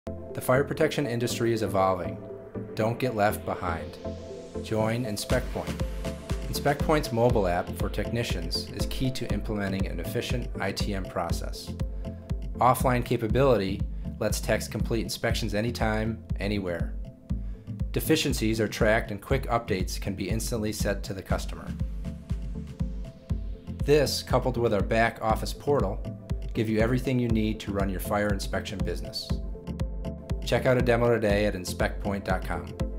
The fire protection industry is evolving. Don't get left behind. Join InspectPoint. InspectPoint's mobile app for technicians is key to implementing an efficient ITM process. Offline capability lets techs complete inspections anytime, anywhere. Deficiencies are tracked and quick updates can be instantly sent to the customer. This, coupled with our back office portal, give you everything you need to run your fire inspection business. Check out a demo today at inspectpoint.com.